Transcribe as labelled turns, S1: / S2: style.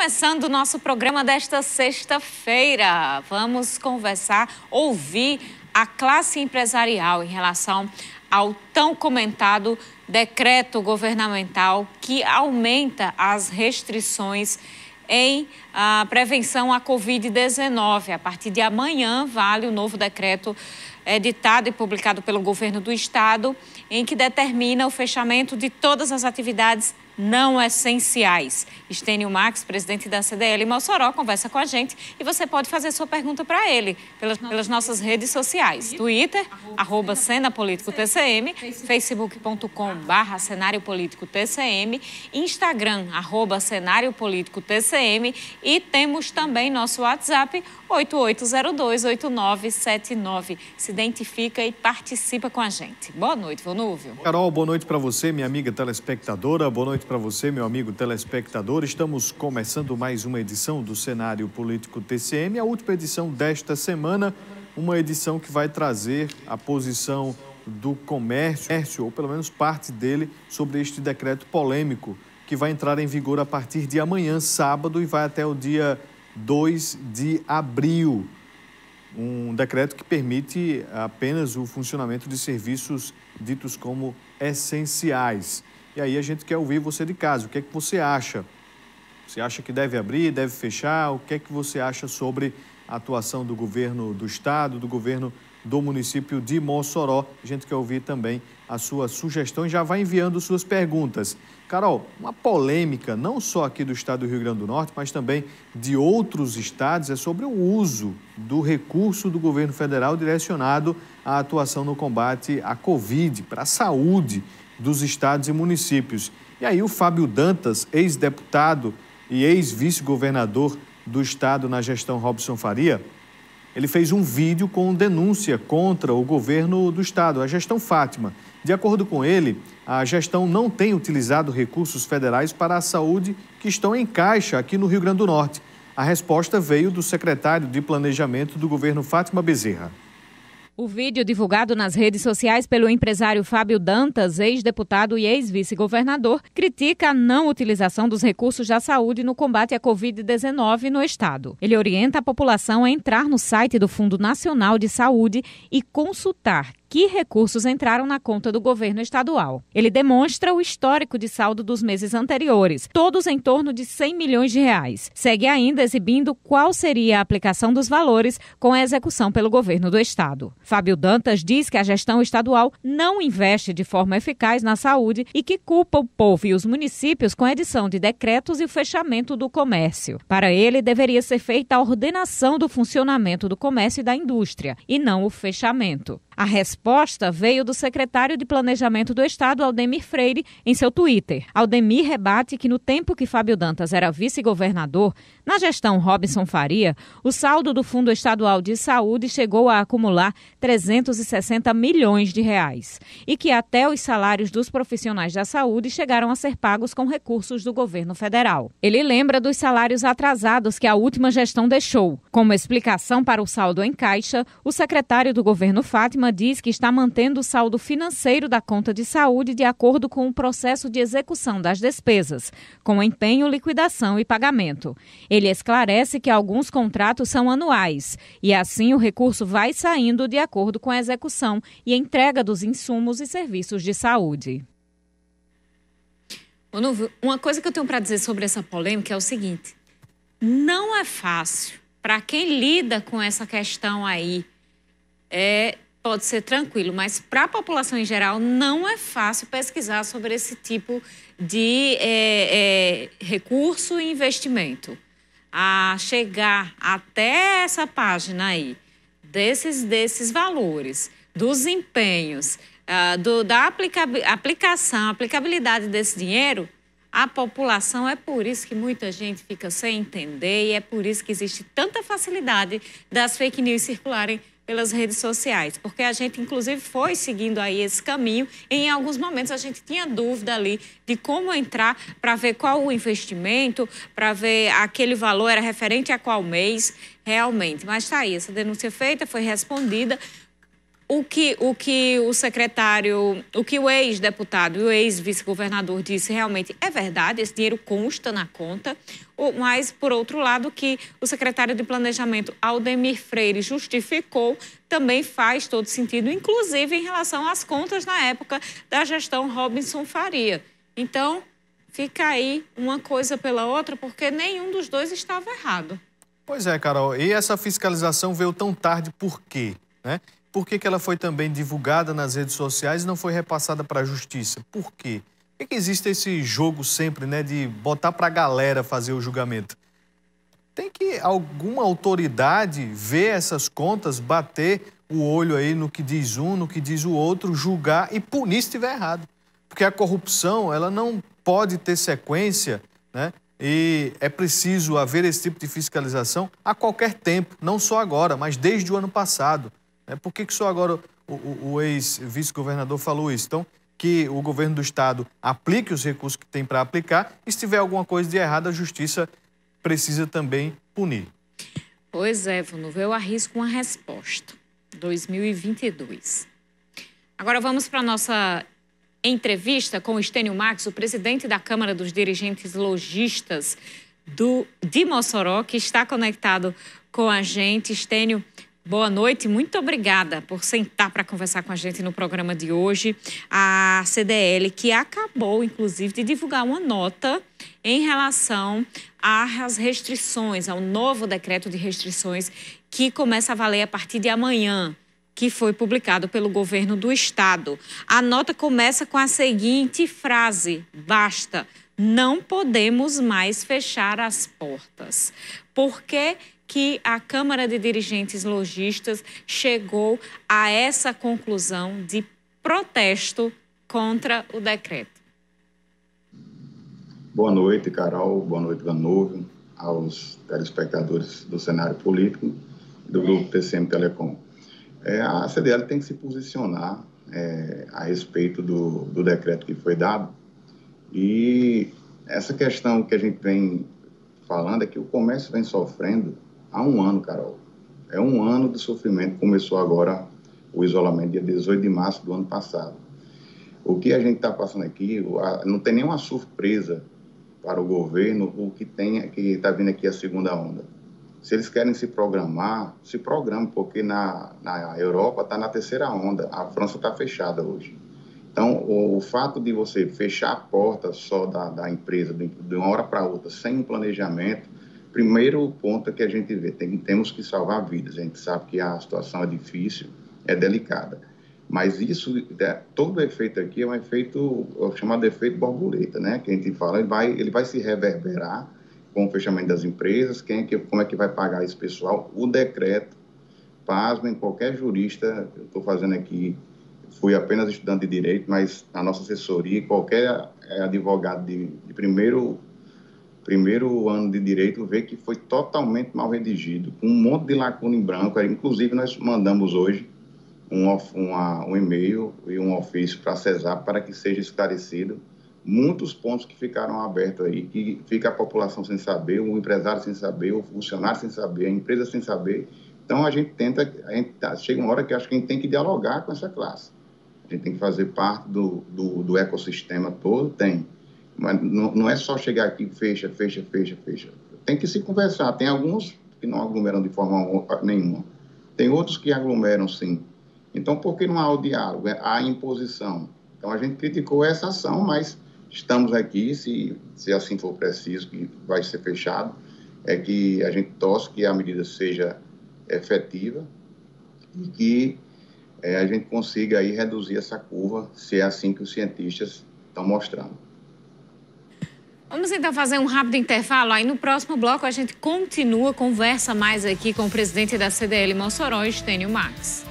S1: Começando o nosso programa desta sexta-feira, vamos conversar, ouvir a classe empresarial em relação ao tão comentado decreto governamental que aumenta as restrições em prevenção à Covid-19. A partir de amanhã vale o novo decreto editado e publicado pelo governo do estado, em que determina o fechamento de todas as atividades não essenciais. Estênio Max, presidente da CDL Mossoró, conversa com a gente e você pode fazer sua pergunta para ele pelas nossas redes sociais. Twitter, @CenaPolíticoTCM, facebook.com/CenárioPolíticoTCM, Instagram, @CenárioPolíticoTCM e temos também nosso WhatsApp, 88028979. Se identifica e participa com a gente. Boa noite, Vonúvio.
S2: Carol, boa noite para você, minha amiga telespectadora. Boa noite para você, meu amigo telespectador. Estamos começando mais uma edição do Cenário Político TCM, a última edição desta semana, uma edição que vai trazer a posição do comércio, ou pelo menos parte dele, sobre este decreto polêmico que vai entrar em vigor a partir de amanhã, sábado, e vai até o dia 2 de abril. Um decreto que permite apenas o funcionamento de serviços ditos como essenciais. E aí a gente quer ouvir você de casa. O que é que você acha? Você acha que deve abrir, deve fechar? O que é que você acha sobre a atuação do governo do estado, do governo do município de Mossoró? A gente quer ouvir também a sua sugestão e já vai enviando suas perguntas. Carol, uma polêmica não só aqui do estado do Rio Grande do Norte, mas também de outros estados, é sobre o uso do recurso do governo federal direcionado à atuação no combate à Covid, para a saúde dos estados e municípios. E aí o Fábio Dantas, ex-deputado e ex-vice-governador do estado na gestão Robson Faria, ele fez um vídeo com denúncia contra o governo do estado, a gestão Fátima. De acordo com ele, a gestão não tem utilizado recursos federais para a saúde que estão em caixa aqui no Rio Grande do Norte. A resposta veio do secretário de Planejamento do governo, Fátima Bezerra.
S1: O vídeo divulgado nas redes sociais pelo empresário Fábio Dantas, ex-deputado e ex-vice-governador, critica a não utilização dos recursos da saúde no combate à Covid-19 no estado. Ele orienta a população a entrar no site do Fundo Nacional de Saúde e consultar que recursos entraram na conta do governo estadual. Ele demonstra o histórico de saldo dos meses anteriores, todos em torno de 100 milhões de reais. Segue ainda exibindo qual seria a aplicação dos valores com a execução pelo governo do estado. Fábio Dantas diz que a gestão estadual não investe de forma eficaz na saúde e que culpa o povo e os municípios com a edição de decretos e o fechamento do comércio. Para ele, deveria ser feita a ordenação do funcionamento do comércio e da indústria, e não o fechamento. A resposta veio do secretário de Planejamento do Estado, Aldemir Freire, em seu Twitter. Aldemir rebate que no tempo que Fábio Dantas era vice-governador, na gestão Robson Faria, o saldo do Fundo Estadual de Saúde chegou a acumular 360 milhões de reais e que até os salários dos profissionais da saúde chegaram a ser pagos com recursos do governo federal. Ele lembra dos salários atrasados que a última gestão deixou. Como explicação para o saldo em caixa, o secretário do governo Fátima diz que está mantendo o saldo financeiro da conta de saúde de acordo com o processo de execução das despesas, com empenho, liquidação e pagamento. Ele esclarece que alguns contratos são anuais e, assim, o recurso vai saindo de acordo com a execução e entrega dos insumos e serviços de saúde. Uma coisa que eu tenho para dizer sobre essa polêmica é o seguinte: não é fácil para quem lida com essa questão aí, pode ser tranquilo, mas para a população em geral não é fácil pesquisar sobre esse tipo de recurso e investimento. A chegar até essa página aí, desses valores, dos empenhos, da aplicabilidade desse dinheiro, a população, é por isso que muita gente fica sem entender e é por isso que existe tanta facilidade das fake news circularem pelas redes sociais, porque a gente, inclusive, foi seguindo aí esse caminho. Em alguns momentos, a gente tinha dúvida ali de como entrar para ver qual o investimento, para ver aquele valor era referente a qual mês realmente. Mas está aí, essa denúncia feita, foi respondida. o que o secretário, o que o ex-deputado e o ex-vice-governador disse realmente é verdade, esse dinheiro consta na conta, mas, por outro lado, que o secretário de Planejamento, Aldemir Freire, justificou, também faz todo sentido, inclusive em relação às contas na época da gestão Robinson Faria. Então, fica aí uma coisa pela outra, porque nenhum dos dois estava errado.
S2: Pois é, Carol. E essa fiscalização veio tão tarde por quê? Né? Por que ela foi também divulgada nas redes sociais e não foi repassada para a Justiça? Por quê? Por que existe esse jogo sempre, né, de botar para a galera fazer o julgamento? Tem que alguma autoridade ver essas contas, bater o olho aí no que diz um, no que diz o outro, julgar e punir se estiver errado. Porque a corrupção, ela não pode ter sequência, né? E é preciso haver esse tipo de fiscalização a qualquer tempo, não só agora, mas desde o ano passado. Por que só agora o ex-vice-governador falou isso? Então, que o governo do estado aplique os recursos que tem para aplicar e se tiver alguma coisa de errado, a justiça precisa também punir.
S1: Pois é, Vanuva, eu arrisco uma resposta. 2022. Agora vamos para a nossa entrevista com o Estênio Marques, o presidente da Câmara dos Dirigentes Lojistas de Mossoró, que está conectado com a gente. Estênio, boa noite, muito obrigada por sentar para conversar com a gente no programa de hoje. A CDL, que acabou, inclusive, de divulgar uma nota em relação às restrições, ao novo decreto de restrições que começa a valer a partir de amanhã, que foi publicado pelo governo do estado. A nota começa com a seguinte frase: basta, não podemos mais fechar as portas. Por que a Câmara de Dirigentes Lojistas chegou a essa conclusão de protesto contra o decreto?
S3: Boa noite, Carol. Boa noite, Vanuva, aos telespectadores do cenário político do Grupo TCM Telecom. A CDL tem que se posicionar a respeito do decreto que foi dado. E essa questão que a gente vem falando é que o comércio vem sofrendo há um ano, Carol. É um ano de sofrimento. Começou agora o isolamento, dia 18 de março do ano passado. O que a gente está passando aqui, não tem nenhuma surpresa para o governo, o que está vindo aqui a segunda onda. Se eles querem se programar, se programem, porque na Europa está na terceira onda, a França está fechada hoje. Então, o fato de você fechar a porta só da empresa de uma hora para outra, sem um planejamento, primeiro ponto é que a gente vê, temos que salvar vidas. A gente sabe que a situação é difícil, é delicada. Mas isso, todo efeito aqui é um efeito, chamado efeito borboleta, né? Que a gente fala, ele vai se reverberar com o fechamento das empresas, como é que vai pagar esse pessoal? O decreto, pasmem, qualquer jurista, eu estou fazendo aqui, fui apenas estudante de direito, mas a nossa assessoria, qualquer advogado de primeiro ano de direito vê que foi totalmente mal redigido, com um monte de lacuna em branco. Inclusive, nós mandamos hoje um e-mail e um ofício para a CESAP para que seja esclarecido muitos pontos que ficaram abertos aí, que fica a população sem saber, o empresário sem saber, o funcionário sem saber, a empresa sem saber. Então, chega uma hora que acho que a gente tem que dialogar com essa classe. A gente tem que fazer parte do ecossistema todo, mas não é só chegar aqui e fecha. Tem que se conversar. Tem alguns que não aglomeram de forma nenhuma. Tem outros que aglomeram, sim. Então, por que não há o diálogo? Há a imposição. Então, a gente criticou essa ação, mas estamos aqui, se assim for preciso, que vai ser fechado, é que a gente torce que a medida seja efetiva e que a gente consiga aí reduzir essa curva, se é assim que os cientistas estão mostrando.
S1: Vamos então fazer um rápido intervalo. Aí no próximo bloco a gente conversa mais aqui com o presidente da CDL Mossoró, Estênio Marques.